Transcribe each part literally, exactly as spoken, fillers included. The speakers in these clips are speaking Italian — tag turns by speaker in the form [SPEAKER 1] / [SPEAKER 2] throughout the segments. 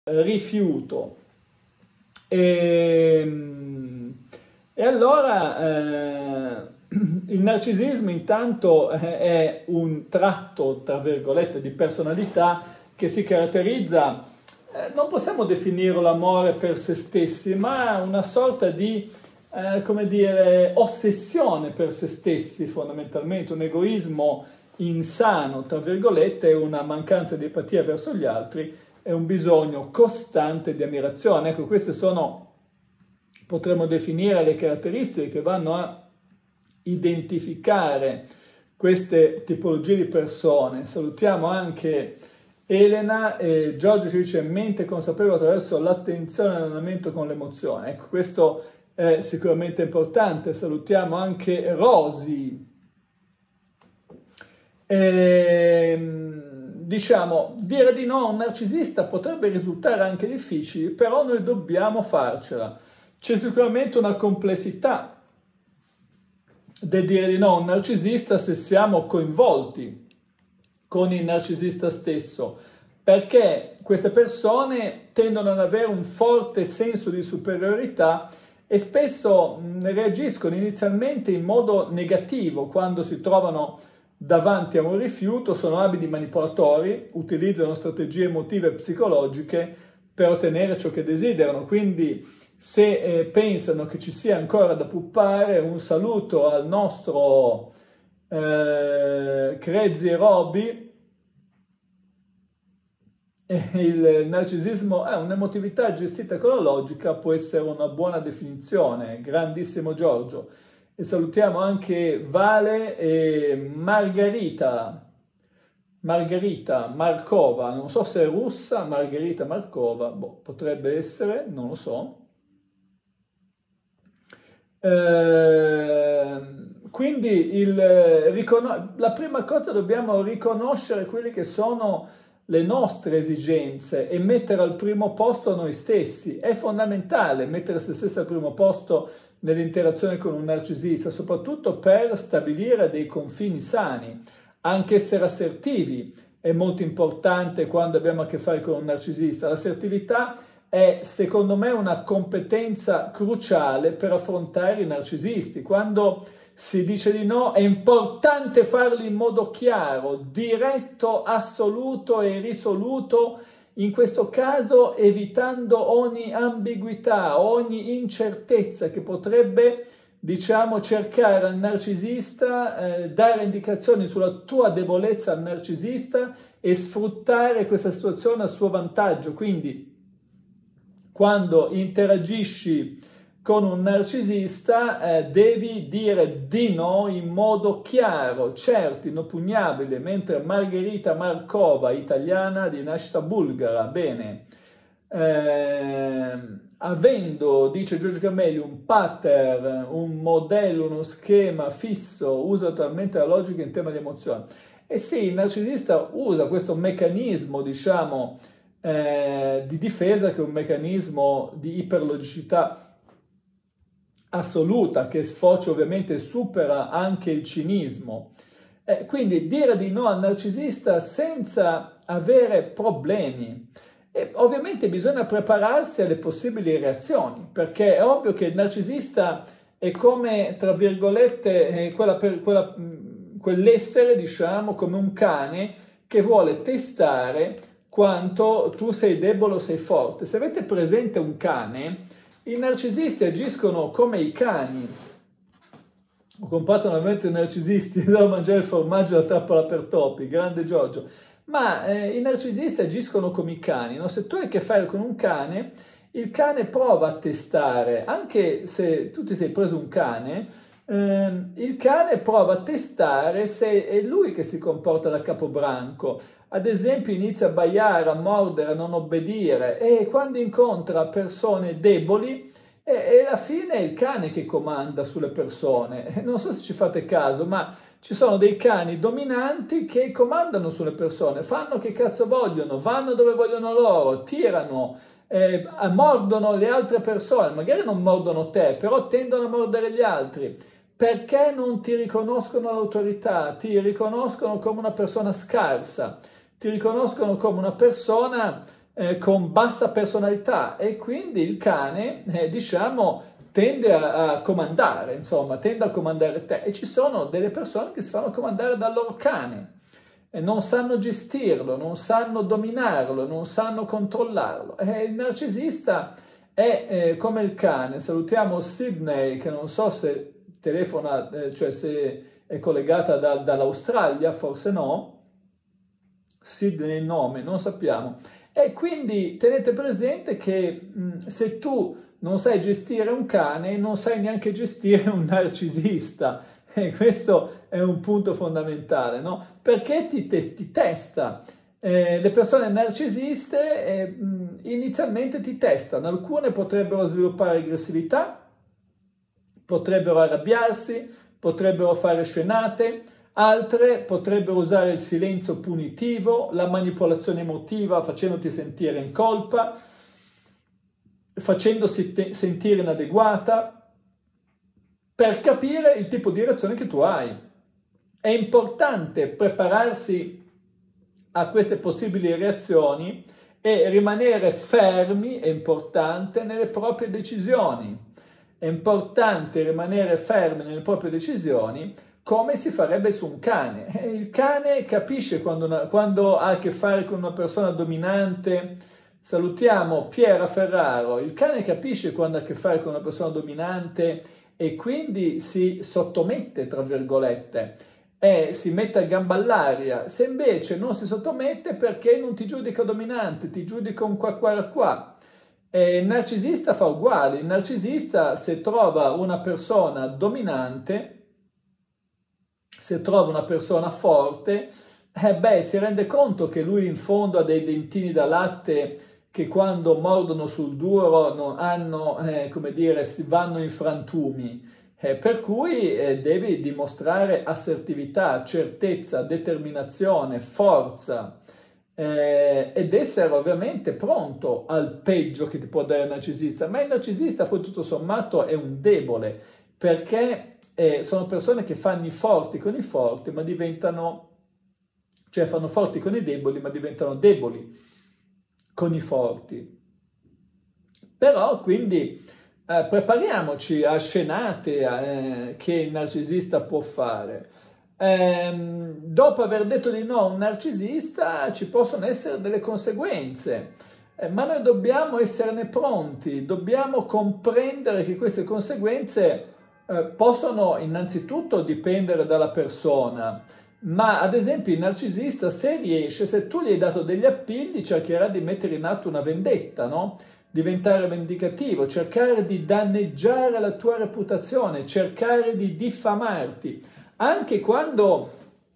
[SPEAKER 1] rifiuto. E, e allora eh, il narcisismo intanto è un tratto, tra virgolette, di personalità che si caratterizza, eh, non possiamo definirlo l'amore per se stessi, ma una sorta di, eh, come dire, ossessione per se stessi fondamentalmente, un egoismo insano, tra virgolette, una mancanza di empatia verso gli altri e un bisogno costante di ammirazione. Ecco, queste sono, potremmo definire, le caratteristiche che vanno a identificare queste tipologie di persone. Salutiamo anche Elena e Giorgio ci dice mente consapevole attraverso l'attenzione e l'allenamento con l'emozione. Ecco, questo è sicuramente importante. Salutiamo anche Rosy. E, diciamo, dire di no a un narcisista potrebbe risultare anche difficile, però noi dobbiamo farcela. C'è sicuramente una complessità del dire di no a un narcisista se siamo coinvolti con il narcisista stesso, perché queste persone tendono ad avere un forte senso di superiorità e spesso reagiscono inizialmente in modo negativo quando si trovano davanti a un rifiuto, sono abili manipolatori, utilizzano strategie emotive e psicologiche per ottenere ciò che desiderano. Quindi se eh, pensano che ci sia ancora da puppare, un saluto al nostro eh, Crazy Roby. Il narcisismo è un'emotività gestita con la logica, può essere una buona definizione. Grandissimo Giorgio. E salutiamo anche Vale e Margherita. Margherita Markova, non so se è russa, Margherita Markova, boh, potrebbe essere, non lo so. Eh, quindi il, la prima cosa, dobbiamo riconoscere quelle che sono le nostre esigenze e mettere al primo posto noi stessi. È fondamentale mettere se stessi al primo posto nell'interazione con un narcisista, soprattutto per stabilire dei confini sani. Anche essere assertivi è molto importante quando abbiamo a che fare con un narcisista. L'assertività è, secondo me, una competenza cruciale per affrontare i narcisisti. Quando si dice di no, è importante farlo in modo chiaro, diretto, assoluto e risoluto, in questo caso evitando ogni ambiguità, ogni incertezza che potrebbe, diciamo, cercare al narcisista, eh, dare indicazioni sulla tua debolezza al narcisista e sfruttare questa situazione a suo vantaggio. Quindi, quando interagisci con un narcisista, eh, devi dire di no in modo chiaro, certo, inoppugnabile, mentre Margherita Markova, italiana di nascita bulgara, bene, eh, avendo, dice Giorgio Camelli, un pattern, un modello, uno schema fisso, usa totalmente la logica in tema di emozione. E sì, il narcisista usa questo meccanismo, diciamo, eh, di difesa, che è un meccanismo di iperlogicità assoluta, che sfocia ovviamente, supera anche il cinismo. Eh, quindi dire di no al narcisista senza avere problemi. E ovviamente bisogna prepararsi alle possibili reazioni, perché è ovvio che il narcisista è come, tra virgolette, eh, quella per, quella, quell'essere, diciamo, come un cane che vuole testare quanto tu sei debole o sei forte. Se avete presente un cane, i narcisisti agiscono come i cani. Ho comprato normalmente i narcisisti, devo mangiare il formaggio da trappola per topi, grande Giorgio. Ma eh, i narcisisti agiscono come i cani, no? Se tu hai a che fare con un cane, il cane prova a testare, anche se tu ti sei preso un cane, eh, il cane prova a testare se è lui che si comporta da capobranco. Ad esempio inizia a baiare, a mordere, a non obbedire, e quando incontra persone deboli, e, e alla fine è il cane che comanda sulle persone. Non so se ci fate caso, ma ci sono dei cani dominanti che comandano sulle persone, fanno che cazzo vogliono, vanno dove vogliono loro, tirano, eh, mordono le altre persone, magari non mordono te, però tendono a mordere gli altri. Perché non ti riconoscono l'autorità, ti riconoscono come una persona scarsa, ti riconoscono come una persona eh, con bassa personalità e quindi il cane, eh, diciamo, tende a, a comandare, insomma, tende a comandare te e ci sono delle persone che si fanno comandare dal loro cane e non sanno gestirlo, non sanno dominarlo, non sanno controllarlo. E il narcisista è eh, come il cane. Salutiamo Sydney, che non so se telefona, eh, cioè se è collegata da, dall'Australia, forse no. Sydney è il nome, non sappiamo. E quindi tenete presente che mh, se tu non sai gestire un cane, non sai neanche gestire un narcisista. E questo è un punto fondamentale, no? Perché ti, te, ti testa. Eh, le persone narcisiste eh, mh, inizialmente ti testano. Alcune potrebbero sviluppare aggressività, potrebbero arrabbiarsi, potrebbero fare scenate, altre potrebbero usare il silenzio punitivo, la manipolazione emotiva facendoti sentire in colpa, facendosi te- sentire inadeguata, per capire il tipo di reazione che tu hai. È importante prepararsi a queste possibili reazioni e rimanere fermi, è importante, nelle proprie decisioni. È importante rimanere fermi nelle proprie decisioni come si farebbe su un cane. Il cane capisce quando, una, quando ha a che fare con una persona dominante. Salutiamo Piera Ferraro. Il cane capisce quando ha a che fare con una persona dominante e quindi si sottomette, tra virgolette, e si mette a gamba all'aria. Se invece non si sottomette perché non ti giudica dominante, ti giudica un qua qua qua. E il narcisista fa uguale. Il narcisista, se trova una persona dominante, se trova una persona forte, eh beh, si rende conto che lui in fondo ha dei dentini da latte che quando mordono sul duro non hanno, eh, come dire, si vanno in frantumi. Eh, per cui eh, devi dimostrare assertività, certezza, determinazione, forza eh, ed essere ovviamente pronto al peggio che ti può dare il narcisista. Ma il narcisista poi tutto sommato è un debole, perché eh, sono persone che fanno i forti con i forti, ma diventano, cioè fanno forti con i deboli, ma diventano deboli con i forti. Però quindi eh, prepariamoci a scenate eh, che il narcisista può fare. Ehm, dopo aver detto di no a un narcisista ci possono essere delle conseguenze, eh, ma noi dobbiamo esserne pronti, dobbiamo comprendere che queste conseguenze eh, possono innanzitutto dipendere dalla persona. Ma ad esempio il narcisista, se riesce, se tu gli hai dato degli appigli, cercherà di mettere in atto una vendetta, no? Diventare vendicativo, cercare di danneggiare la tua reputazione, cercare di diffamarti, anche quando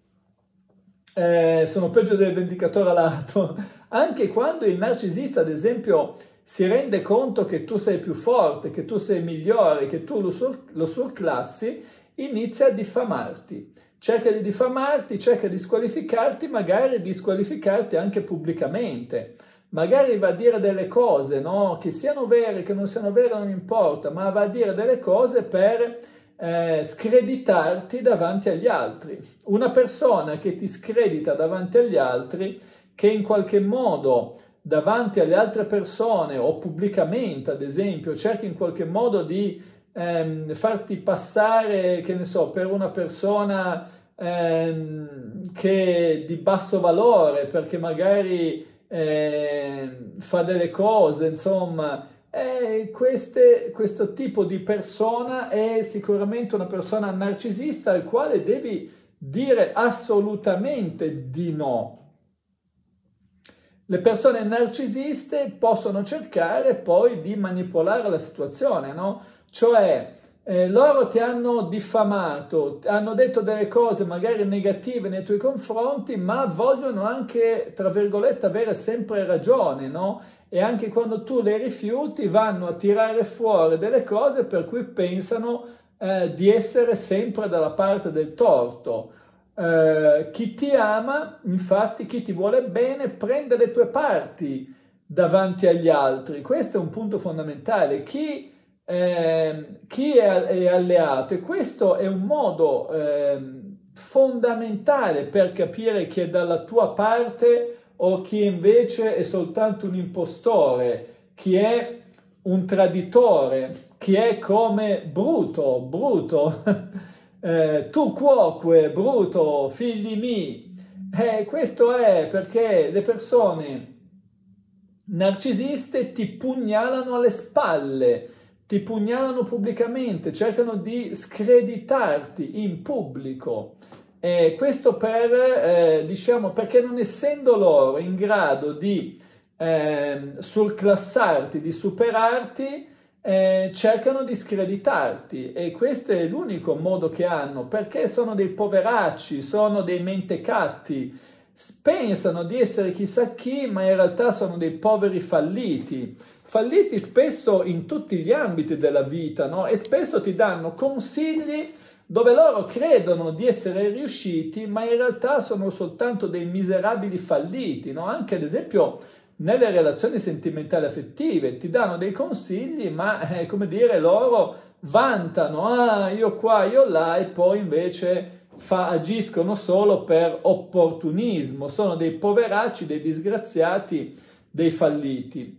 [SPEAKER 1] eh, sono peggio del vendicatore alato, anche quando il narcisista, ad esempio, si rende conto che tu sei più forte, che tu sei migliore, che tu lo, sur- lo surclassi, inizia a diffamarti. Cerca di diffamarti, cerca di squalificarti, magari di squalificarti anche pubblicamente. Magari va a dire delle cose, no? Che siano vere, che non siano vere, non importa, ma va a dire delle cose per eh, screditarti davanti agli altri. Una persona che ti scredita davanti agli altri, che in qualche modo davanti alle altre persone o pubblicamente, ad esempio, cerca in qualche modo di ehm, farti passare, che ne so, per una persona ehm, che di basso valore, perché magari eh, fa delle cose, insomma, eh, queste, questo tipo di persona è sicuramente una persona narcisista al quale devi dire assolutamente di no. Le persone narcisiste possono cercare poi di manipolare la situazione, no? Cioè, eh, loro ti hanno diffamato, hanno detto delle cose magari negative nei tuoi confronti, ma vogliono anche, tra virgolette, avere sempre ragione, no? E anche quando tu le rifiuti vanno a tirare fuori delle cose per cui pensano eh, di essere sempre dalla parte del torto. Uh, chi ti ama, infatti, chi ti vuole bene, prende le tue parti davanti agli altri. Questo è un punto fondamentale. Chi, eh, chi è, è alleato, e questo è un modo eh, fondamentale per capire chi è dalla tua parte o chi invece è soltanto un impostore, chi è un traditore, chi è come Bruto, Bruto, eh, tu quoque, Bruto, figli mi. Eh, questo è perché le persone narcisiste ti pugnalano alle spalle, ti pugnalano pubblicamente, cercano di screditarti in pubblico. Eh, questo per, eh, diciamo, perché non essendo loro in grado di eh, surclassarti, di superarti, eh, cercano di screditarti, e questo è l'unico modo che hanno, perché sono dei poveracci, sono dei mentecatti, pensano di essere chissà chi, ma in realtà sono dei poveri falliti. Falliti spesso in tutti gli ambiti della vita, no? E spesso ti danno consigli dove loro credono di essere riusciti, ma in realtà sono soltanto dei miserabili falliti, no? Anche ad esempio nelle relazioni sentimentali affettive ti danno dei consigli, ma eh, come dire, loro vantano, ah, io qua, io là, e poi invece Fa, agiscono solo per opportunismo, sono dei poveracci, dei disgraziati, dei falliti.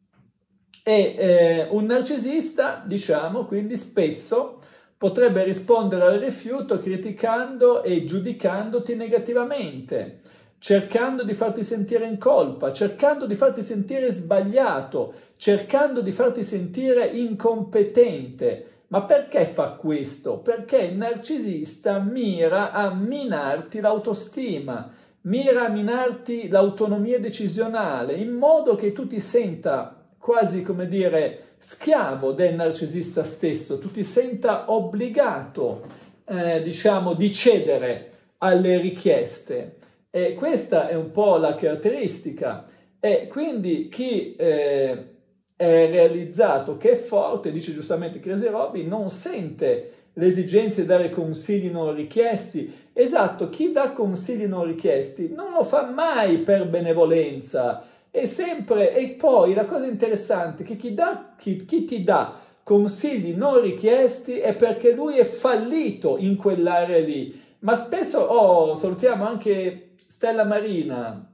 [SPEAKER 1] E eh, un narcisista, diciamo, quindi spesso potrebbe rispondere al rifiuto criticando e giudicandoti negativamente, cercando di farti sentire in colpa, cercando di farti sentire sbagliato, cercando di farti sentire incompetente. Ma perché fa questo? Perché il narcisista mira a minarti l'autostima, mira a minarti l'autonomia decisionale, in modo che tu ti senta quasi, come dire, schiavo del narcisista stesso, tu ti senta obbligato, eh, diciamo, di cedere alle richieste. E questa è un po' la caratteristica. E quindi chi eh, è realizzato, che è forte, dice giustamente Crazy Robby, non sente l'esigenza di dare consigli non richiesti. Esatto, chi dà consigli non richiesti non lo fa mai per benevolenza, è sempre. E poi la cosa interessante è che chi, dà, chi, chi ti dà consigli non richiesti è perché lui è fallito in quell'area lì. Ma spesso, oh, salutiamo anche Stella Marina,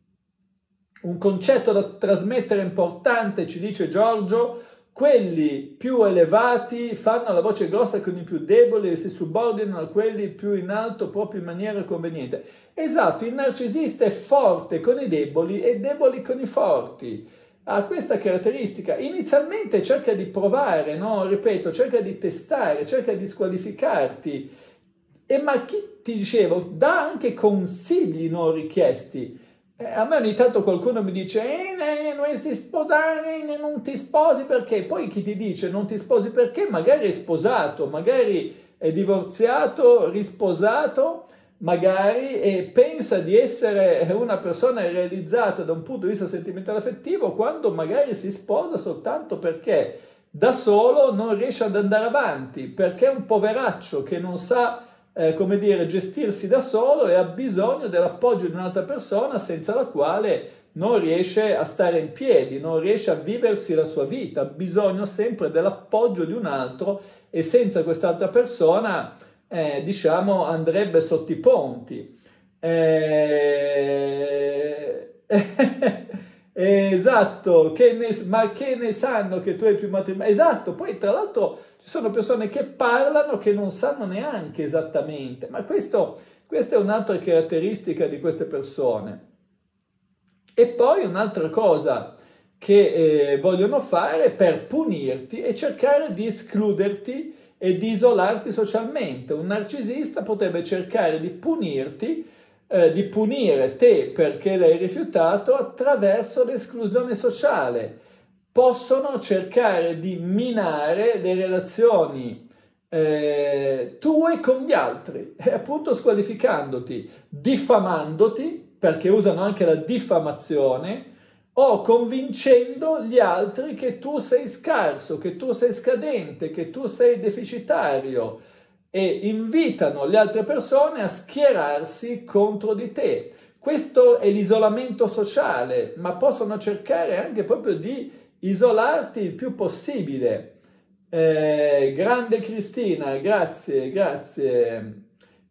[SPEAKER 1] un concetto da trasmettere importante, ci dice Giorgio: quelli più elevati fanno la voce grossa con i più deboli e si subordinano a quelli più in alto proprio in maniera conveniente. Esatto, il narcisista è forte con i deboli e deboli con i forti. Ha questa caratteristica. Inizialmente cerca di provare, no? Ripeto, cerca di testare, cerca di squalificarti. E ma chi, ti dicevo, dà anche consigli non richiesti. Eh, a me ogni tanto qualcuno mi dice eh, non si sposare, non ti sposi perché? Poi chi ti dice non ti sposi perché? Magari è sposato, magari è divorziato, risposato, magari e pensa di essere una persona realizzata da un punto di vista sentimentale affettivo, quando magari si sposa soltanto perché da solo non riesce ad andare avanti, perché è un poveraccio che non sa Eh, come dire, gestirsi da solo e ha bisogno dell'appoggio di un'altra persona senza la quale non riesce a stare in piedi, non riesce a viversi la sua vita, ha bisogno sempre dell'appoggio di un altro e senza quest'altra persona, eh, diciamo, andrebbe sotto i ponti. Eh... Esatto, che ne, ma che ne sanno che tu hai più matrimonio? Esatto, poi tra l'altro ci sono persone che parlano che non sanno neanche esattamente, ma questo, questa è un'altra caratteristica di queste persone. E poi un'altra cosa che eh, vogliono fare per punirti è cercare di escluderti e di isolarti socialmente. Un narcisista potrebbe cercare di punirti, Eh, di punire te perché l'hai rifiutato attraverso l'esclusione sociale. Possono cercare di minare le relazioni eh, tue con gli altri, eh, appunto squalificandoti, diffamandoti, perché usano anche la diffamazione, o convincendo gli altri che tu sei scarso, che tu sei scadente, che tu sei deficitario, e invitano le altre persone a schierarsi contro di te. Questo è l'isolamento sociale, ma possono cercare anche proprio di isolarti il più possibile. Eh, grande Cristina, grazie, grazie.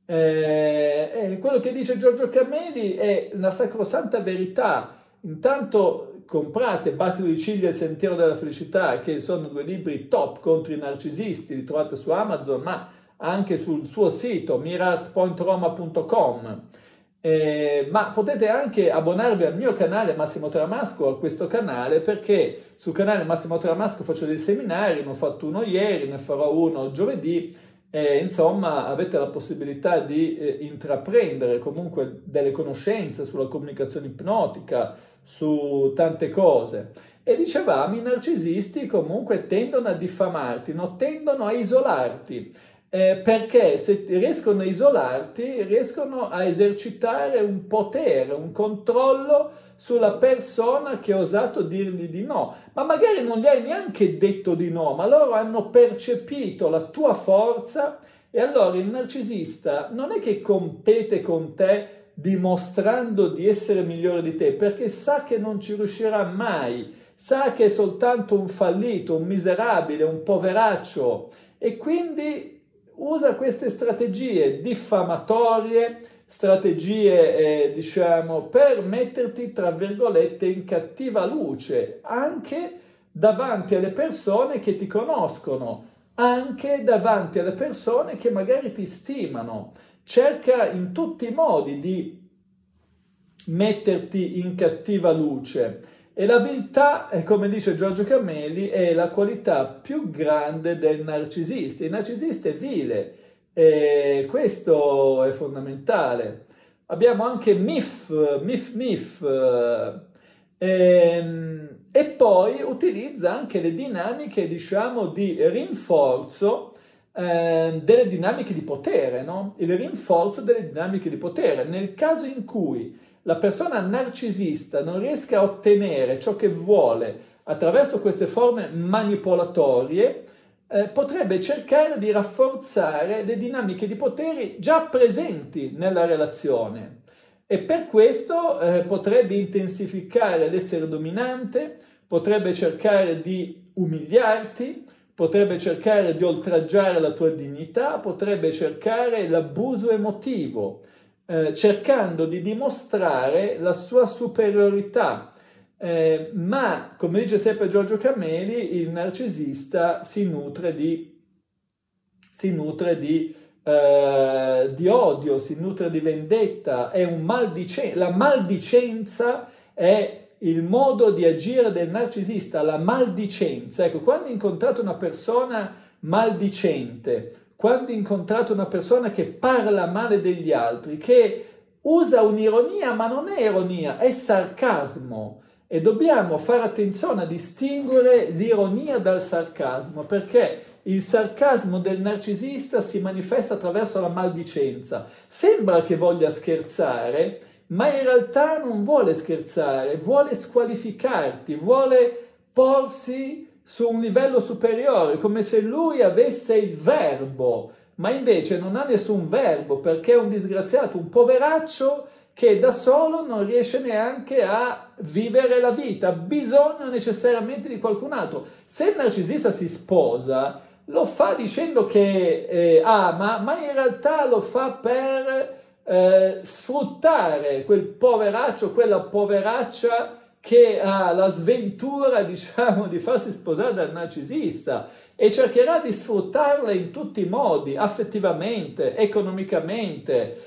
[SPEAKER 1] Eh, eh, quello che dice Giorgio Cameli è una sacrosanta verità. Intanto comprate Battito di Ciglia e Il Sentiero della Felicità, che sono due libri top contro i narcisisti, li trovate su Amazon, ma anche sul suo sito mirat point roma punto com. Eh, ma potete anche abbonarvi al mio canale Massimo Tramasco, a questo canale, perché sul canale Massimo Tramasco faccio dei seminari, ne ho fatto uno ieri, ne farò uno giovedì, e insomma avete la possibilità di eh, intraprendere comunque delle conoscenze sulla comunicazione ipnotica, su tante cose. E dicevamo, i narcisisti comunque tendono a diffamarti, no? Tendono a isolarti. Eh, perché se riescono a isolarti, riescono a esercitare un potere, un controllo sulla persona che ha osato dirgli di no. Ma magari non gli hai neanche detto di no, ma loro hanno percepito la tua forza e allora il narcisista non è che compete con te dimostrando di essere migliore di te, perché sa che non ci riuscirà mai, sa che è soltanto un fallito, un miserabile, un poveraccio, e quindi usa queste strategie diffamatorie, strategie, eh, diciamo, per metterti, tra virgolette, in cattiva luce, anche davanti alle persone che ti conoscono, anche davanti alle persone che magari ti stimano. Cerca in tutti i modi di metterti in cattiva luce. E la viltà, come dice Giorgio Cameli, è la qualità più grande del narcisista. Il narcisista è vile, e questo è fondamentale. Abbiamo anche Mif, Mif, Mif, e, e poi utilizza anche le dinamiche, diciamo, di rinforzo, eh, delle dinamiche di potere, no? Il rinforzo delle dinamiche di potere. Nel caso in cui la persona narcisista non riesca a ottenere ciò che vuole attraverso queste forme manipolatorie, eh, potrebbe cercare di rafforzare le dinamiche di potere già presenti nella relazione e per questo eh, potrebbe intensificare l'essere dominante, potrebbe cercare di umiliarti, potrebbe cercare di oltraggiare la tua dignità, potrebbe cercare l'abuso emotivo, Eh, cercando di dimostrare la sua superiorità, eh, ma come dice sempre Giorgio Cameli, il narcisista si nutre di, si nutre di, eh, di odio, si nutre di vendetta, è un maldicenza, la maldicenza è il modo di agire del narcisista, la maldicenza. Ecco, quando incontrate una persona maldicente, quando incontrate una persona che parla male degli altri, che usa un'ironia, ma non è ironia, è sarcasmo. E dobbiamo fare attenzione a distinguere l'ironia dal sarcasmo, perché il sarcasmo del narcisista si manifesta attraverso la maldicenza. Sembra che voglia scherzare, ma in realtà non vuole scherzare, vuole squalificarti, vuole porsi su un livello superiore, come se lui avesse il verbo, ma invece non ha nessun verbo, perché è un disgraziato, un poveraccio che da solo non riesce neanche a vivere la vita, ha bisogno necessariamente di qualcun altro. Se il narcisista si sposa, lo fa dicendo che eh, ama, ma in realtà lo fa per eh, sfruttare quel poveraccio, quella poveraccia che ha la sventura, diciamo, di farsi sposare dal narcisista e cercherà di sfruttarla in tutti i modi, affettivamente, economicamente,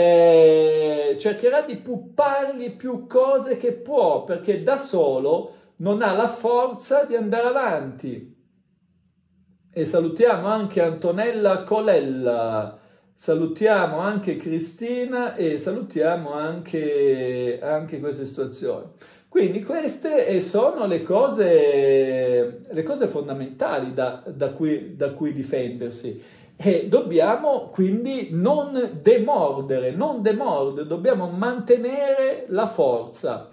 [SPEAKER 1] eh, cercherà di puppargli più cose che può, perché da solo non ha la forza di andare avanti. E salutiamo anche Antonella Colella, salutiamo anche Cristina e salutiamo anche, anche queste situazioni. Quindi queste sono le cose, le cose fondamentali da, da, cui, da cui difendersi e dobbiamo quindi non demordere, non demordere, dobbiamo mantenere la forza.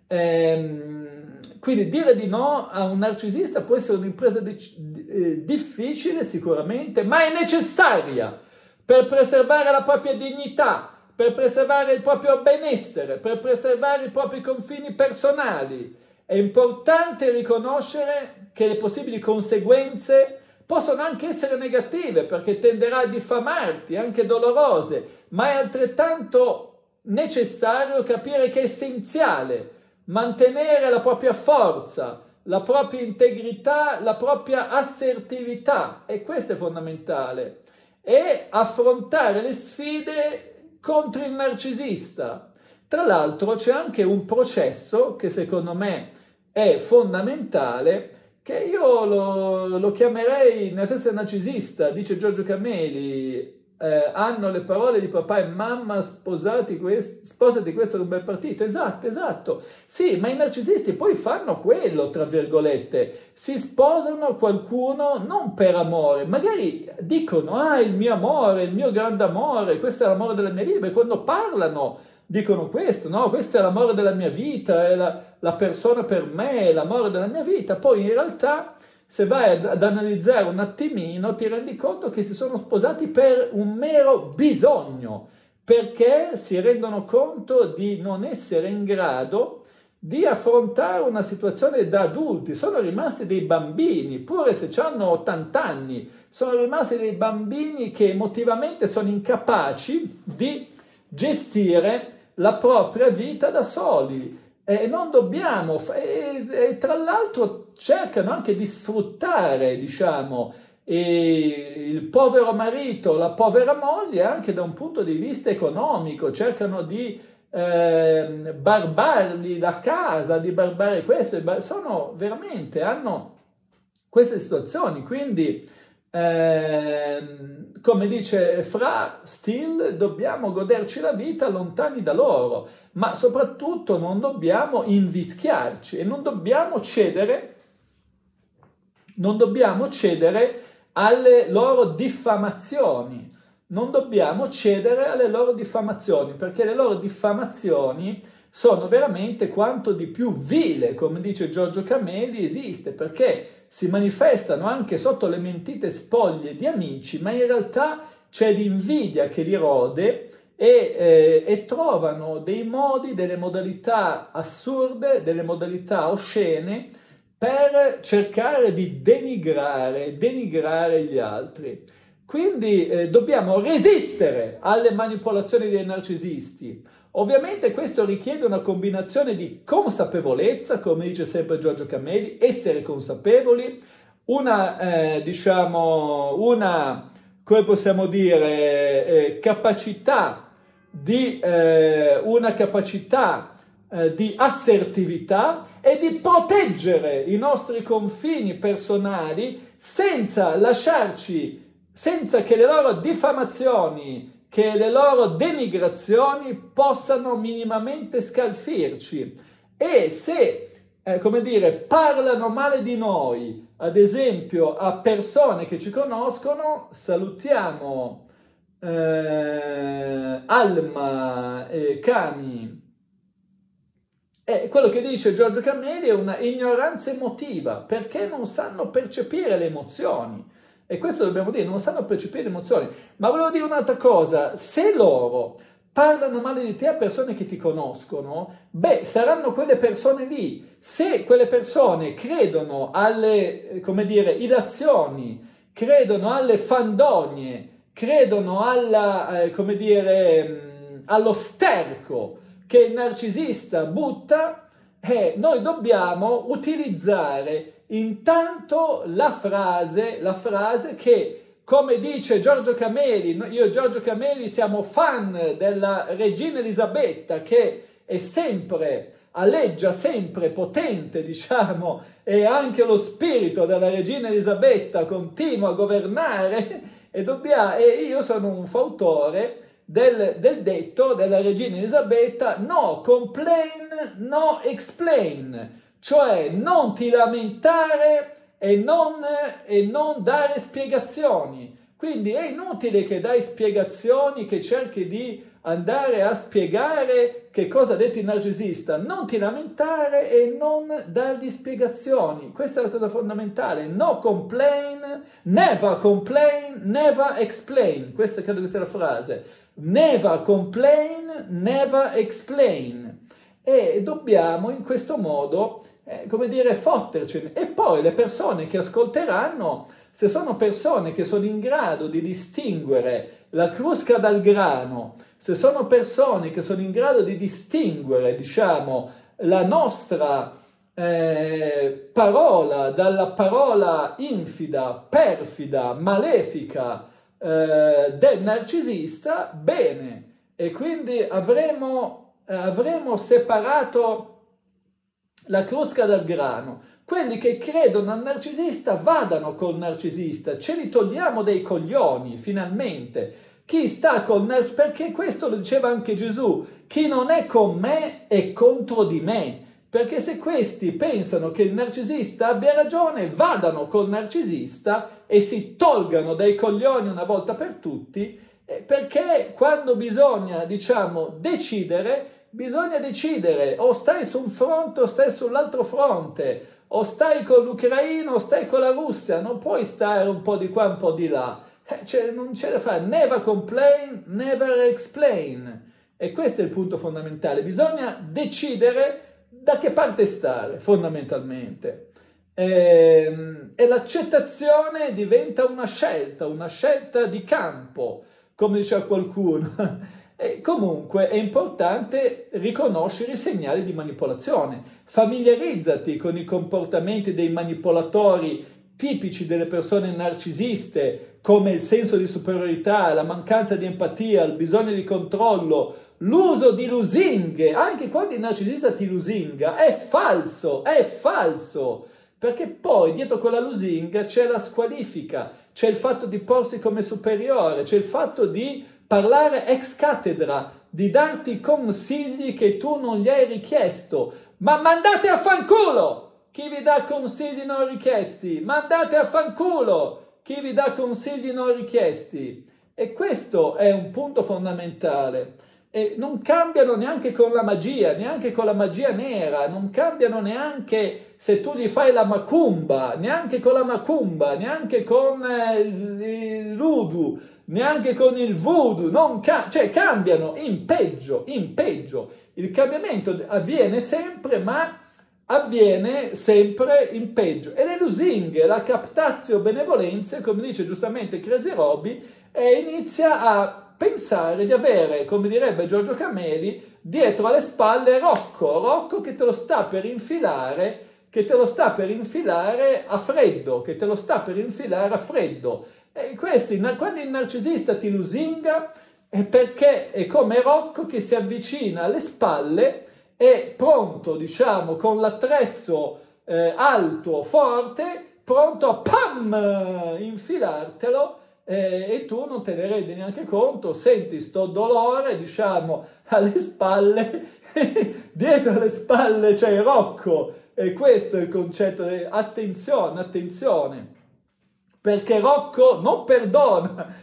[SPEAKER 1] Ehm, quindi dire di no a un narcisista può essere un'impresa di, eh, difficile sicuramente, ma è necessaria per preservare la propria dignità, per preservare il proprio benessere, per preservare i propri confini personali. È importante riconoscere che le possibili conseguenze possono anche essere negative perché tenderà a diffamarti, anche dolorose, ma è altrettanto necessario capire che è essenziale mantenere la propria forza, la propria integrità, la propria assertività, e questo è fondamentale, e affrontare le sfide contro il narcisista. Tra l'altro c'è anche un processo che secondo me è fondamentale, che io lo, lo chiamerei nella testa del narcisista, dice Giorgio Cameli, eh, hanno le parole di papà e mamma, sposati quest- sposati questo è un bel partito. Esatto, esatto. Sì, ma i narcisisti poi fanno quello, tra virgolette, si sposano qualcuno non per amore, magari dicono, ah, il mio amore, il mio grande amore, questo è l'amore della mia vita, e quando parlano dicono questo, no, questo è l'amore della mia vita, è la, la persona per me, è l'amore della mia vita, poi in realtà se vai ad, ad analizzare un attimino ti rendi conto che si sono sposati per un mero bisogno, perché si rendono conto di non essere in grado di affrontare una situazione da adulti, sono rimasti dei bambini, pure se hanno ottanta anni, sono rimasti dei bambini che emotivamente sono incapaci di gestire la propria vita da soli. E non dobbiamo, e, e tra l'altro cercano anche di sfruttare, diciamo, e il povero marito, la povera moglie anche da un punto di vista economico, cercano di eh, barbarli la casa, di barbare questo, sono veramente, hanno queste situazioni, quindi eh, come dice Fra Still, dobbiamo goderci la vita lontani da loro, ma soprattutto non dobbiamo invischiarci e non dobbiamo cedere, non dobbiamo cedere alle loro diffamazioni, non dobbiamo cedere alle loro diffamazioni, perché le loro diffamazioni sono veramente quanto di più vile, come dice Giorgio Cameli, esiste, perché si manifestano anche sotto le mentite spoglie di amici, ma in realtà c'è l'invidia che li rode e, eh, e trovano dei modi, delle modalità assurde, delle modalità oscene per cercare di denigrare, denigrare gli altri. Quindi eh, dobbiamo resistere alle manipolazioni dei narcisisti. Ovviamente questo richiede una combinazione di consapevolezza, come dice sempre Giorgio Cameli, essere consapevoli, una, eh, diciamo, una, come possiamo dire, eh, capacità di, eh, una capacità eh, di assertività e di proteggere i nostri confini personali senza lasciarci, senza che le loro diffamazioni, che le loro denigrazioni possano minimamente scalfirci. E se, eh, come dire, parlano male di noi, ad esempio a persone che ci conoscono, salutiamo eh, Alma e Cami. E quello che dice Giorgio Cameli è una ignoranza emotiva, perché non sanno percepire le emozioni. E questo dobbiamo dire, non sanno percepire le emozioni. Ma volevo dire un'altra cosa, se loro parlano male di te a persone che ti conoscono, beh, saranno quelle persone lì. Se quelle persone credono alle, come dire, ilazioni, credono alle fandonie, credono alla, eh, come dire, mh, allo sterco che il narcisista butta, eh, noi dobbiamo utilizzare intanto la frase, la frase che, come dice Giorgio Cameli, io e Giorgio Cameli siamo fan della regina Elisabetta, che è sempre, aleggia sempre potente, diciamo, e anche lo spirito della regina Elisabetta continua a governare, e, dobbiamo, e io sono un fautore del, del detto della regina Elisabetta: no complain, no explain. Cioè non ti lamentare e non, e non dare spiegazioni. Quindi è inutile che dai spiegazioni, che cerchi di andare a spiegare che cosa ha detto il narcisista. Non ti lamentare e non dargli spiegazioni. Questa è la cosa fondamentale. No complain, never complain, never explain. Questa credo che sia la frase. Never complain, never explain. E dobbiamo in questo modo eh, come dire, fottercene. E poi le persone che ascolteranno, se sono persone che sono in grado di distinguere la crusca dal grano, se sono persone che sono in grado di distinguere, diciamo, la nostra eh, parola dalla parola infida, perfida, malefica eh, del narcisista, bene. E quindi avremo, eh, avremo separato la crusca dal grano. Quelli che credono al narcisista vadano col narcisista, ce li togliamo dai coglioni, finalmente. Chi sta col narcisista, perché questo lo diceva anche Gesù, chi non è con me è contro di me, perché se questi pensano che il narcisista abbia ragione, vadano col narcisista e si tolgano dai coglioni una volta per tutti, perché quando bisogna, diciamo, decidere, bisogna decidere, o stai su un fronte o stai sull'altro fronte, o stai con l'Ucraina o stai con la Russia, non puoi stare un po' di qua un po' di là. Eh, cioè, non c'è da fare, never complain, never explain. E questo è il punto fondamentale, bisogna decidere da che parte stare, fondamentalmente. E, e l'accettazione diventa una scelta, una scelta di campo, come diceva qualcuno. E comunque è importante riconoscere i segnali di manipolazione. Familiarizzati con i comportamenti dei manipolatori tipici delle persone narcisiste, come il senso di superiorità, la mancanza di empatia, il bisogno di controllo, l'uso di lusinghe. Anche quando il narcisista ti lusinga, è falso, è falso, perché poi dietro quella lusinga c'è la squalifica, c'è il fatto di porsi come superiore, c'è il fatto di parlare ex cattedra, di darti consigli che tu non gli hai richiesto. Ma mandate a fanculo chi vi dà consigli non richiesti, mandate a fanculo chi vi dà consigli non richiesti. E questo è un punto fondamentale. E non cambiano neanche con la magia, neanche con la magia nera, non cambiano neanche se tu gli fai la macumba, neanche con la macumba, neanche con eh, il ludu, neanche con il voodoo, non cam- cioè cambiano in peggio, in peggio. Il cambiamento avviene sempre, ma avviene sempre in peggio. E le lusinghe, la captatio benevolenze, come dice giustamente Crazy Robbie, eh, inizia a pensare di avere, come direbbe Giorgio Cameli, dietro alle spalle Rocco, Rocco che te lo sta per infilare, che te lo sta per infilare a freddo, che te lo sta per infilare a freddo. E questi, quando il narcisista ti lusinga, è perché è come Rocco che si avvicina alle spalle, è pronto, diciamo, con l'attrezzo eh, alto, forte, pronto a pam, infilartelo, eh, e tu non te ne rendi neanche conto, senti sto dolore, diciamo, alle spalle, dietro alle spalle c'è Rocco, e questo è il concetto di attenzione, attenzione, perché Rocco non perdona.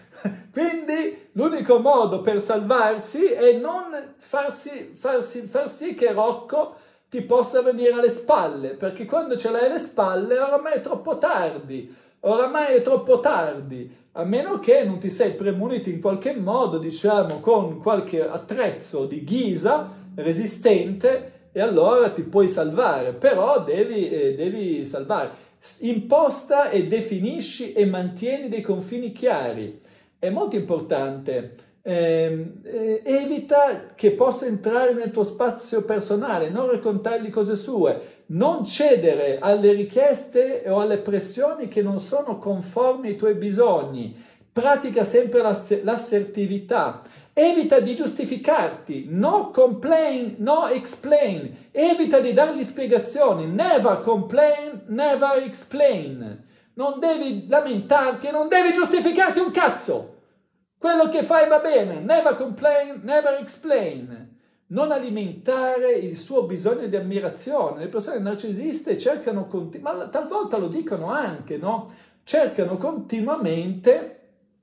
[SPEAKER 1] Quindi l'unico modo per salvarsi è non farsi, farsi, far sì che Rocco ti possa venire alle spalle, perché quando ce l'hai alle spalle oramai è troppo tardi, oramai è troppo tardi, a meno che non ti sei premunito in qualche modo, diciamo, con qualche attrezzo di ghisa resistente, e allora ti puoi salvare, però devi, eh, devi salvare. Imposta e definisci e mantieni dei confini chiari. È molto importante, eh, eh, evita che possa entrare nel tuo spazio personale, non raccontargli cose sue, non cedere alle richieste o alle pressioni che non sono conformi ai tuoi bisogni, pratica sempre l'ass- l'assertività, evita di giustificarti, no complain, no explain, evita di dargli spiegazioni, never complain, never explain, non devi lamentarti e non devi giustificarti un cazzo. Quello che fai va bene, never complain, never explain. Non alimentare il suo bisogno di ammirazione. Le persone narcisiste cercano, continu- ma talvolta lo dicono anche, no? Cercano continuamente,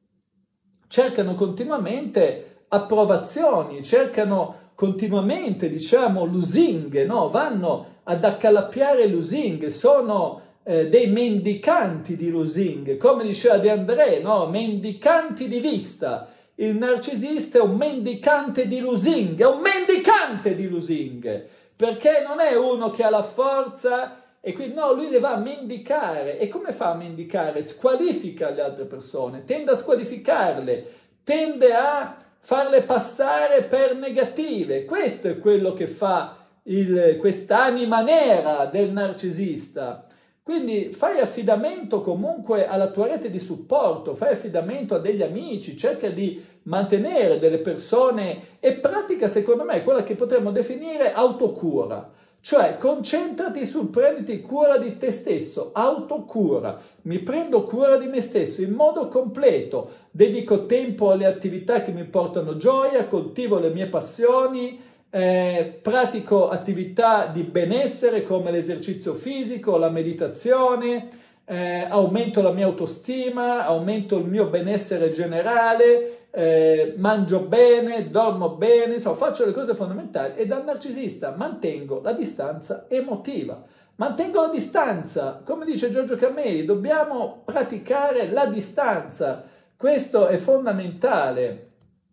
[SPEAKER 1] cercano continuamente approvazioni, cercano continuamente, diciamo, lusinghe, no? Vanno ad accalappiare lusinghe, sono Eh, dei mendicanti di lusinghe, come diceva De André, no? Mendicanti di vista. Il narcisista è un mendicante di lusinghe, è un mendicante di lusinghe. perché non è uno che ha la forza e quindi no, lui le va a mendicare. E come fa a mendicare? Squalifica le altre persone, tende a squalificarle, tende a farle passare per negative. Questo è quello che fa il, quest'anima nera del narcisista. Quindi fai affidamento comunque alla tua rete di supporto, fai affidamento a degli amici, cerca di mantenere delle persone e pratica, secondo me, quella che potremmo definire autocura. Cioè, concentrati sul prenditi cura di te stesso, autocura. Mi prendo cura di me stesso in modo completo, dedico tempo alle attività che mi portano gioia, coltivo le mie passioni, eh, pratico attività di benessere come l'esercizio fisico, la meditazione, eh, aumento la mia autostima, aumento il mio benessere generale, Eh, mangio bene, dormo bene, insomma, faccio le cose fondamentali e dal narcisista mantengo la distanza emotiva, mantengo la distanza, come dice Giorgio Cameli, dobbiamo praticare la distanza, questo è fondamentale.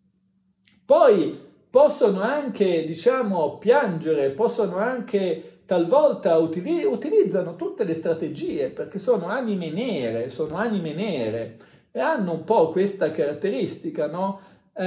[SPEAKER 1] Poi possono anche, diciamo, piangere, possono anche talvolta utili- utilizzano tutte le strategie perché sono anime nere, sono anime nere. E hanno un po' questa caratteristica, no?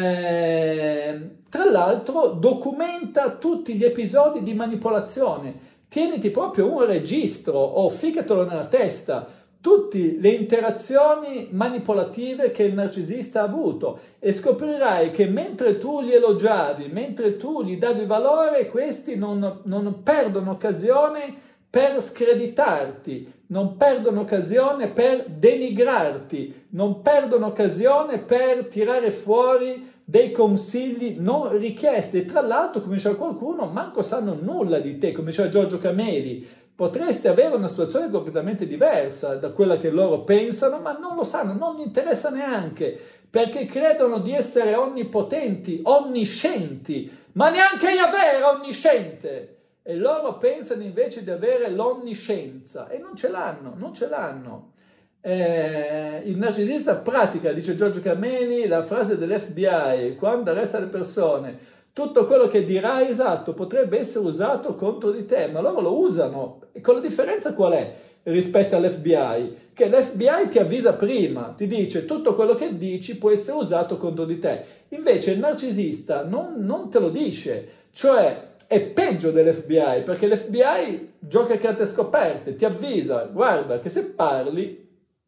[SPEAKER 1] Eh, tra l'altro documenta tutti gli episodi di manipolazione, tieniti proprio un registro o ficatelo nella testa, tutte le interazioni manipolative che il narcisista ha avuto e scoprirai che mentre tu li elogiavi, mentre tu gli davi valore, questi non, non perdono occasione per screditarti, non perdono occasione per denigrarti, non perdono occasione per tirare fuori dei consigli non richiesti. E tra l'altro, come diceva qualcuno, manco sanno nulla di te, come diceva Giorgio Cameli. Potresti avere una situazione completamente diversa da quella che loro pensano, ma non lo sanno, non gli interessa neanche, perché credono di essere onnipotenti, onniscienti, ma neanche Yahweh era onnisciente. E loro pensano invece di avere l'onniscienza e non ce l'hanno, non ce l'hanno. Eh, il narcisista pratica, dice Giorgio Cameli, la frase dell'F B I, quando arresta le persone, tutto quello che dirai esatto potrebbe essere usato contro di te, ma loro lo usano. E con la differenza qual è rispetto all'F B I? Che l'F B I ti avvisa prima, ti dice tutto quello che dici può essere usato contro di te. Invece il narcisista non, non te lo dice, cioè è peggio dell'F B I, perché l'F B I gioca a carte scoperte, ti avvisa, guarda che se parli,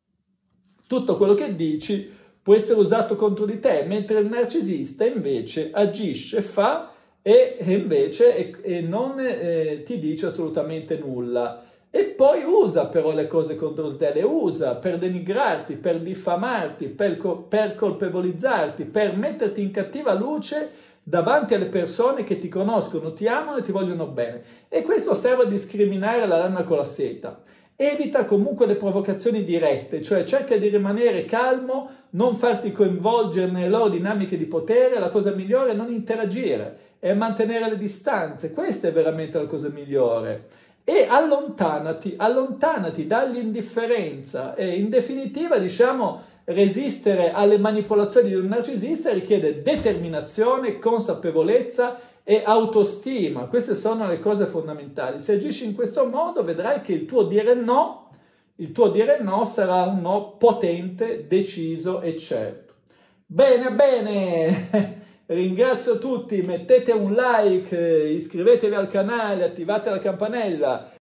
[SPEAKER 1] tutto quello che dici può essere usato contro di te, mentre il narcisista invece agisce, fa e, e invece e, e non eh, ti dice assolutamente nulla. E poi usa però le cose contro di te, le usa per denigrarti, per diffamarti, per, per colpevolizzarti, per metterti in cattiva luce davanti alle persone che ti conoscono, ti amano e ti vogliono bene. E questo serve a discriminare la lana con la seta. Evita comunque le provocazioni dirette, cioè cerca di rimanere calmo, non farti coinvolgere nelle loro dinamiche di potere. La cosa migliore è non interagire, è mantenere le distanze. Questa è veramente la cosa migliore. E allontanati, allontanati dall'indifferenza. E in definitiva, diciamo, resistere alle manipolazioni di un narcisista richiede determinazione, consapevolezza e autostima. Queste sono le cose fondamentali. Se agisci in questo modo vedrai che il tuo dire no, il tuo dire no sarà un no potente, deciso e certo. Bene, bene, ringrazio tutti, mettete un like, iscrivetevi al canale, attivate la campanella.